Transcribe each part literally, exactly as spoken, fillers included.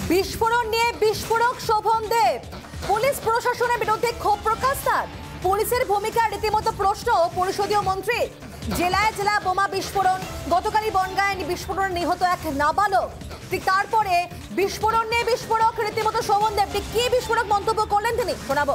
বিস্ফোরণ নিয়ে বিস্ফোরক শোভন দেব, পুলিশ প্রশাসনের বিরুদ্ধে ক্ষোভ প্রকাশ তার। পুলিশের ভূমিকা রীতিমতো প্রশ্ন পরিষদীয় মন্ত্রী। জেলায় জেলা বোমা বিস্ফোরণ, গতকালই বনগাঁয় বিস্ফোরণে নিহত এক নাবালক। ঠিক তারপরে বিস্ফোরণ নিয়ে বিস্ফোরক রীতিমতো শোভন দেব, কি বিস্ফোরক মন্তব্য করলেন তিনি, শোনাবো।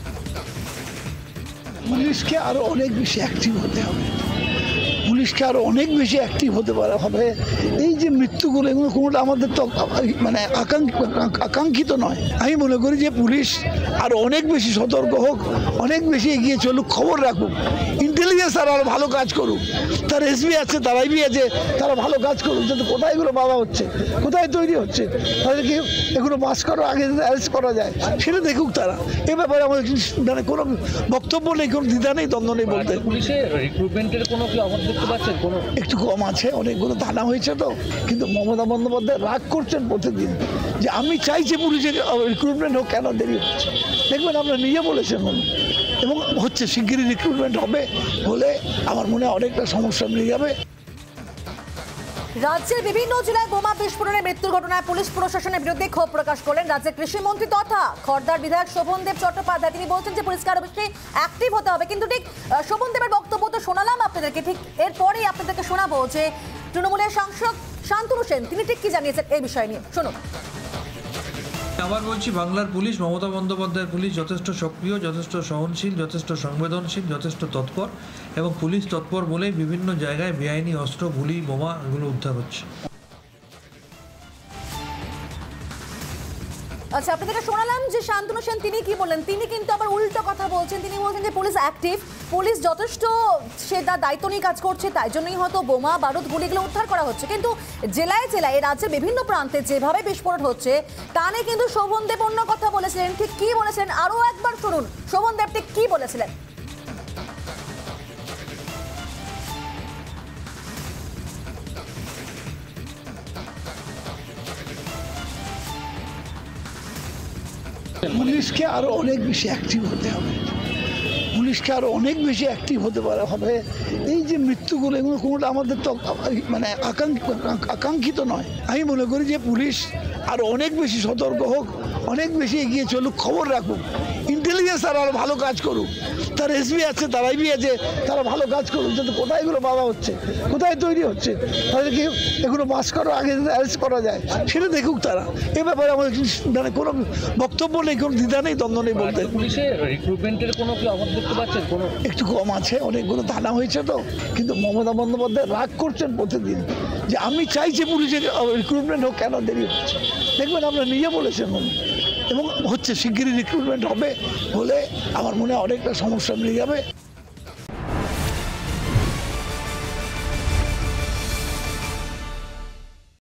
পুলিশকে আরো অনেক বেশি অ্যাক্টিভ হতে হবে, পুলিশকে আরো অনেক বেশি অ্যাক্টিভ হতে পারা হবে। এই যে মৃত্যুগুলো, এগুলো কোনোটা আমাদের তো মানে আকাঙ্ক্ষিত নয়। আমি মনে করি যে পুলিশ আরো অনেক বেশি সতর্ক হোক, অনেক বেশি এগিয়ে চলুক, খবর রাখুক, ইন্টেলিজেন্স তারা আরো ভালো কাজ করুক। তার এসবি আছে, তার আইবি আছে, তারা ভালো কাজ করুক, যাতে কোথায় এগুলো বাধা হচ্ছে, কোথায় তৈরি হচ্ছে, তাদেরকে এগুলো পাস করার আগে অ্যারেস্ট করা যায় সেটা দেখুক তারা। এ ব্যাপারে আমাদের মানে কোনো বক্তব্য নেই, কোনো দ্বিধা নেই, দ্বন্দ্ব নেই বলতে। পুলিশের রিক্রুটমেন্টের কোনো কি অভাব দেখতে পাচ্ছেন? কোনো একটু কম আছে, অনেকগুলো থানা হয়েছে তো, কিন্তু মমতা বন্দ্যোপাধ্যায় রাগ করছেন প্রতিদিন যে আমি চাইছি পুলিশের রিক্রুটমেন্ট হোক, কেন দেরি হচ্ছে। দেখবেন আপনারা নিজে বলেছেন এবং হচ্ছে, শিগগিরই রিক্রুটমেন্ট হবে, হলে আমার মনে হয় অনেকটা সমস্যা মিলে যাবে। রাজ্যের বিভিন্ন জেলায় বোমা বিস্ফোরণে মৃত্যুর ঘটনায় পুলিশ প্রশাসনের বিরুদ্ধে ক্ষোভ প্রকাশ করলেন রাজ্যের কৃষিমন্ত্রী তথা খড়দার বিধায়ক শোভন দেব চট্টোপাধ্যায়। তিনি বলছেন যে পুলিশকে আরো বেশি অ্যাক্টিভ হতে হবে। কিন্তু ঠিক শোভন দেবের বক্তব্য তো শোনালাম আপনাদেরকে, ঠিক এরপরেই আপনাদেরকে শোনাবো যে তৃণমূলের সাংসদ শান্তনু সেন তিনি ঠিক কি জানিয়েছেন এই বিষয় নিয়ে, শুনুন। আবার বলছি, বাংলার পুলিশ, মমতা বন্দ্যোপাধ্যায়ের পুলিশ যথেষ্ট সক্রিয়, যথেষ্ট সহনশীল, যথেষ্ট সংবেদনশীল, যথেষ্ট তৎপর, এবং পুলিশ তৎপর বলেই বিভিন্ন জায়গায় বেআইনি অস্ত্র, গুলি, বোমা এগুলো উদ্ধার হচ্ছে। আচ্ছা, আপনাদেরকে শোনালাম যে শান্তনু সেন তিনি কি বললেন। তিনি কিন্তু আবার উল্টো কথা বলছেন। তিনি বলছেন যে পুলিশ অ্যাক্টিভ, পুলিশ যথেষ্ট সে তার দায়িত্ব নিয়ে কাজ করছে, তাই জন্যই হয়তো বোমা বারুদ গুলিগুলো উদ্ধার করা হচ্ছে। কিন্তু জেলায় জেলায় রাজ্যের বিভিন্ন প্রান্তে যেভাবে বিস্ফোরণ হচ্ছে তা নিয়ে কিন্তু শোভন দেব অন্য কথা বলেছিলেন। ঠিক কি বলেছিলেন আরো একবার শুনুন, শোভন দেব ঠিক কি বলেছিলেন। পুলিশকে আরো অনেক বেশি অ্যাক্টিভ হতে হবে, পুলিশকে আরো অনেক বেশি অ্যাক্টিভ হতে পারা হবে। এই যে মৃত্যুগুলো, এগুলো কোনোটা আমাদের তো মানে আকাঙ্ক্ষিত নয়। আমি মনে করি যে পুলিশ আরো অনেক বেশি সতর্ক হোক, অনেক বেশি এগিয়ে চলুক, খবর রাখুক, ইন্টেলিজেন্স তারা আরো ভালো কাজ করুক। তার এসবি আছে, তার আইবি আছে, তারা ভালো কাজ করুক, যাতে কোথায় এগুলো বাধা হচ্ছে, কোথায় তৈরি হচ্ছে, তাদেরকে এগুলো পাস করার আগে অ্যারেস্ট করা যায় সেটা দেখুক তারা। এ ব্যাপারে আমাদের মানে কোনো বক্তব্য নেই, কোনো দ্বিধা নেই, দ্বন্দ্ব নেই বলতে। পুলিশের রিক্রুটমেন্টের কোনো কি অভাব দেখতে পাচ্ছেন? কোনো একটু কম আছে, অনেকগুলো থানা হয়েছে তো, কিন্তু মমতা বন্দ্যোপাধ্যায় রাগ করছেন প্রতিদিন যে আমি চাইছি পুলিশের রিক্রুটমেন্ট হোক, কেন দেরি হচ্ছে। দেখবেন আপনারা নিজে বলেছেন এবং হচ্ছে, শিগগিরই রিক্রুটমেন্ট হবে, হলে আমার মনে হয় অনেকটা সমস্যা মিলে যাবে।